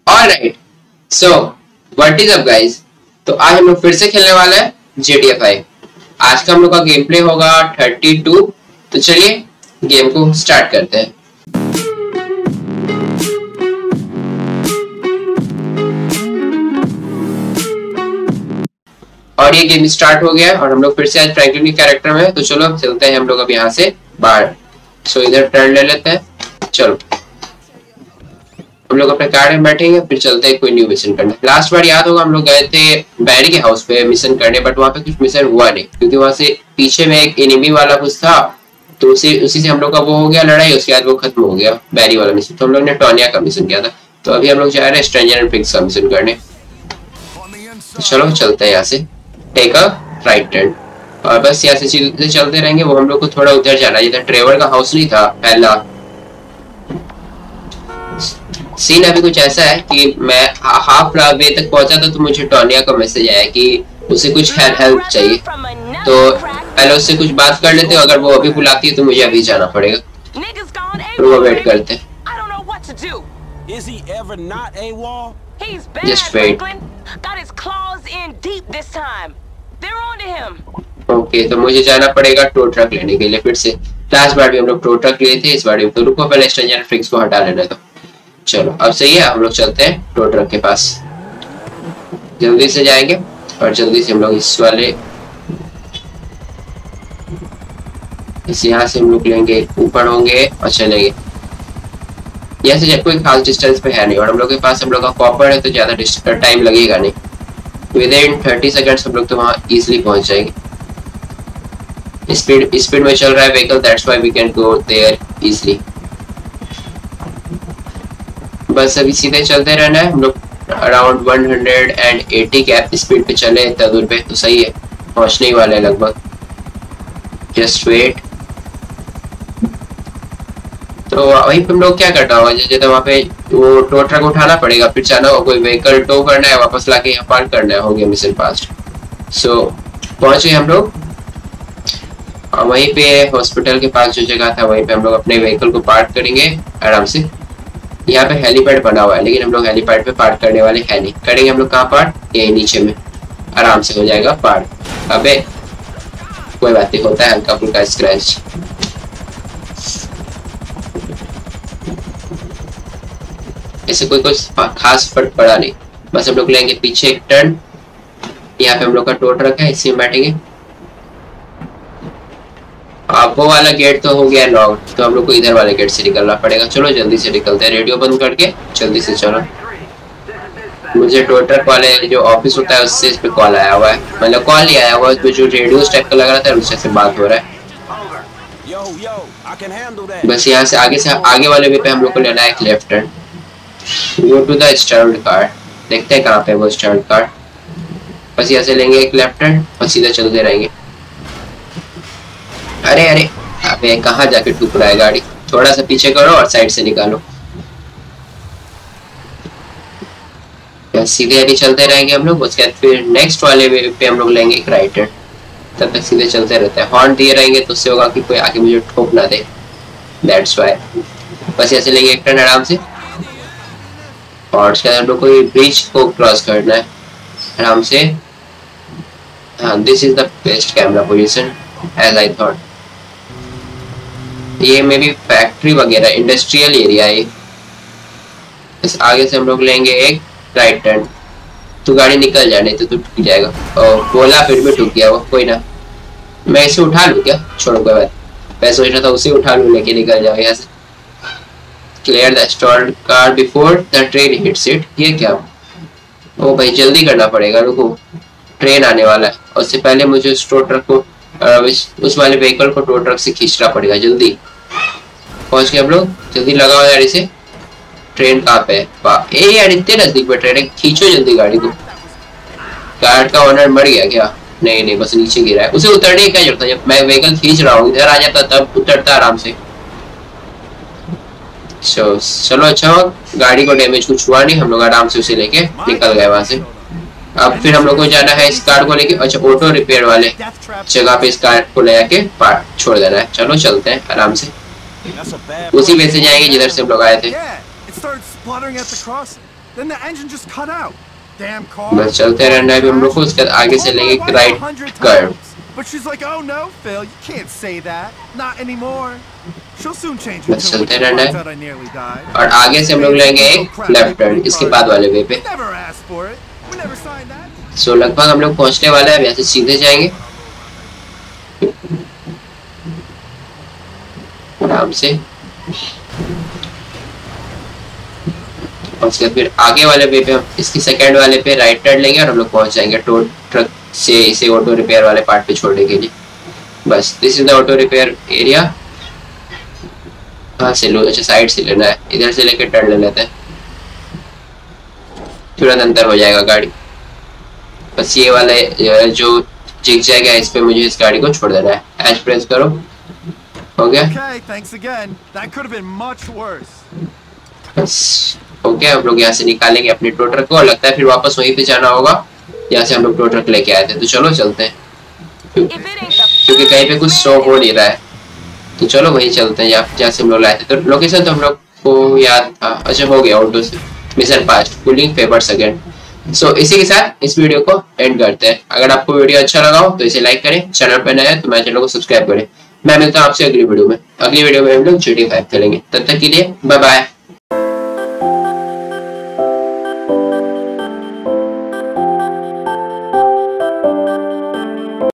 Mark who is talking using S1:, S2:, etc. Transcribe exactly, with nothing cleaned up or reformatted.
S1: Alright, so what is up guys. तो आज हम लोग फिर से खेलने वाले हैं जी टी ए फाइव। आज का हम लोग का गेम प्ले होगा थर्टी टू। तो चलिए गेम को स्टार्ट करते हैं। और ये गेम स्टार्ट हो गया और हम लोग फिर से आज फ्रैंकलिन के कैरेक्टर में। तो चलो अब चलते हैं हम लोग अब यहाँ से बाहर। सो इधर टर्न ले लेते हैं। चलो हम लोग अपने कार में बैठेंगे, फिर चलते हैं कोई न्यू मिशन करने। लास्ट बार याद होगा हम लोग गए थे बैरी के हाउस पे मिशन करने, बट वहाँ पे कुछ मिशन हुआ नहीं क्योंकि वहाँ से पीछे में एक एनिमी वाला कुछ था। तो उसी उसी से हम लोग का वो हो गया लड़ाई, उसके बाद वो खत्म हो गया बैरी वाला मिशन। तो हम लोग ने टोनिया का मिशन किया था। तो अभी हम लोग जा रहे हैं स्ट्रेंजर एंड फिक्स का मिशन करने। तो चलो चलते हैं यहाँ से, टेक अ राइट टर्न और बस यहाँ से चलते चलते रहेंगे। वो हम लोग को थोड़ा उधर जाना है जिधर ट्रेवर का हाउस नहीं था पहला। सीन अभी कुछ ऐसा है कि मैं हाफ वे तक पहुंचा था तो मुझे टोनिया का मैसेज आया कि उसे कुछ हेल्प चाहिए। तो पहले उससे कुछ बात कर लेते हैं, अगर वो अभी बुलाती है तो मुझे अभी जाना पड़ेगा। तो वो वेट करते हैं। Just wait. ओके, तो मुझे जाना पड़ेगा टो ट्रक लेने के लिए फिर से। लास्ट बार भी हम लोग टो ट्रक लिए थे, इस बार भी। तो रुको पहले स्ट्रेंजर फिक्स को हटा लेना। तो चलो अब सही है, हम लोग चलते हैं टो ट्रक के पास। जल्दी से जाएंगे और जल्दी से हम लोग इस वाले इस यहाँ से हम लोग लेंगे, ऊपर होंगे और चलेंगे। यहाँ से कोई खास डिस्टेंस पे है नहीं और हम लोग के पास हम लोग का कॉपर है तो ज्यादा टाइम लगेगा नहीं। विद इन थर्टी सेकेंड्स हम लोग तो वहाँ इजिली पहुंच जाएंगे। स्पीड स्पीड में चल रहा है vehicle, that's why we can go there easily. बस अभी सीधे चलते रहना है। हम लोग अराउंड वन हंड्रेड एटी के स्पीड पे चले इतना दूर पे तो सही है, पहुंचने ही वाले हैं लगभग। Just wait. तो वहीं पे हम लोग क्या करना होगा, जैसे तो वहाँ पे वो टो ट्रक उठाना पड़ेगा, फिर जाना होगा कोई व्हीकल टो करना है, वापस लाके यहाँ पार्क करना है। हो गया मिशन पास्ट। सो पहुंच गए हम लोग। वहीं पे हॉस्पिटल के पास जो जगह था वहीं पे हम लोग अपने व्हीकल को पार्क करेंगे आराम से। यहाँ पे हेलीपैड बना हुआ है लेकिन हम लोग हेलीपैड पे पार्क करने वाले हैं नहीं। करेंगे हम लोग कहाँ पार्क, यही नीचे में आराम से हो जाएगा पार्क। अबे कोई बात नहीं, होता है हल्का फुल्का स्क्रैच। ऐसे कोई कुछ खास फर्क पड़ा नहीं। बस हम लोग लेंगे पीछे एक टर्न। यहाँ पे हम लोग का टो ट्रक है, इसी में बैठेंगे। अब वो वाला गेट तो हो गया लॉक, तो हम लोग को इधर वाले गेट से निकलना पड़ेगा। चलो जल्दी से निकलते हैं, रेडियो बंद करके जल्दी से चलो। मुझे टो ट्रक वाले जो ऑफिस होता है उससे इस पे कॉल आया हुआ है, मतलब कॉल नहीं आया हुआ, जो रेडियो टाइप का लग रहा था उससे से बात हो रहा है। बस यहाँ से आगे से आगे वाले वे पे हम लोग को लेना है एक left turn. Go to the stand car, देखते हैं कहाँ पे वो स्टैंड कार। बस यहाँ से लेंगे एक लेफ्ट टर्न और सीधा चलते रहेंगे। अरे अरे अबे कहाँ जाके टुकड़ा है गाड़ी, थोड़ा सा पीछे करो और साइड से निकालो। सीधे आगे चलते रहेंगे हम लोग। उसके बाद फिर नेक्स्ट वाले वे पे हम लोग लेंगे एक राइट टर्न। तब तक सीधे चलते रहते हैं। हॉर्न दिए रहेंगे तो उससे होगा कि कोई आके मुझे ठोक ना दे, दैट्स व्हाई। बस ऐसे लेंगे एक टर्न आराम से और उसके बाद हम लोग को ब्रिज को क्रॉस करना है आराम से। हाँ, this is the best camera position as I thought. ये मे बी फैक्ट्री वगैरह इंडस्ट्रियल एरिया है। इस आगे से हम लोग लेंगे एक राइट टर्न। तो गाड़ी निकल जाने तो तू टूट जाएगा। और बोला फिर भी टूट गया वो, कोई ना। मैं इसे उठा लूँ क्या, छोड़ो कोई बात। मैं सोच रहा था उसे उठा लूँ लेके निकल जाओ यहाँ से। Clear the stalled car before the train hits it. ये क्या, ओ भाई जल्दी करना पड़ेगा, रुको ट्रेन आने वाला है। और उससे पहले मुझे उस टो ट्रक को उस वाले व्हीकल को टो ट्रक से खींचना पड़ेगा। जल्दी पहुंच गए हम लोग, जल्दी लगाओ यार इसे। ट्रेन कहाँ पे है? ए यार इतने नजदीक में ट्रेन है, खींचो जल्दी गाड़ी को। कार का ओनर मर गया क्या? नहीं नहीं, बस नीचे गिरा है। उसे उतरने की क्या जरूरत है? जब मैं व्हीकल खींच रहा हूँ इधर आ जाता तब उतरता आराम से। चलो अच्छा हो, गाड़ी को डैमेज कुछ हुआ नहीं, हम लोग आराम से उसे लेके निकल गए वहां से। अब फिर हम लोग को जाना है इस कार को लेके, अच्छा ऑटो रिपेयर वाले जगह पे इस कार को लेके पार्ट छोड़ देना है। चलो चलते हैं आराम से, उसी वे से जाएंगे जिधर से हम लोग आए थे।
S2: Then the engine just cut out. Damn car.
S1: बस चलते रहना है अभी हम लोग को। उसके बाद आगे से लेंगे एक right curve.
S2: But she's like, oh no, Phil, you can't say that. Not anymore. She'll soon change.
S1: बस चलते रहना है और आगे से हम लोग लेंगे एक लेफ्ट टर्न इसके बाद वाले वे पे। सो लगभग हम लोग पहुंचने वाले हैं। यहाँ से सीधे जाएंगे आराम से और उसके फिर आगे वाले वे पे हम इसकी सेकंड वाले पे राइट टर्न लेंगे और हम लोग पहुंच जाएंगे टो ट्रक से इसे ऑटो रिपेयर वाले पार्ट पे छोड़ने के लिए। बस this is the auto repair area. कहाँ से लो? अच्छा साइड से लेना है। इधर से लेके टर्न ले लेते हैं, तुरंत अंदर हो जाएगा गाड़ी। बस ये वाले जो जिग जैग है इस पे मुझे इस गाड़ी को छोड़ देना है। एच प्रेस करो, हो गया।
S2: Okay, thanks again. That could have been much worse.
S1: बस हो गया। हम लोग यहाँ से निकालेंगे अपने टो ट्रक को और लगता है फिर वापस वहीं पे जाना होगा यहाँ से हम लोग टो ट्रक लेके आए थे। तो चलो चलते हैं क्योंकि कहीं पे कुछ शो हो नहीं रहा है। तो चलो वहीं चलते हैं जहाँ से हम लोग लाए थे। तो लोकेशन तो हम लोग को याद था। अच्छा हो गया ऑटो से mission pass cooling favours again. So इसी के साथ इस वीडियो को एंड करते हैं। अगर आपको वीडियो अच्छा लगा हो तो इसे लाइक करें, चैनल पर नया है तो मेरे चैनल को सब्सक्राइब करें। मैं मिलता हूँ आपसे अगली वीडियो में। अगली वीडियो में हम लोग जी टी ए फाइव खेलेंगे। तब तक के लिए बाय बाय।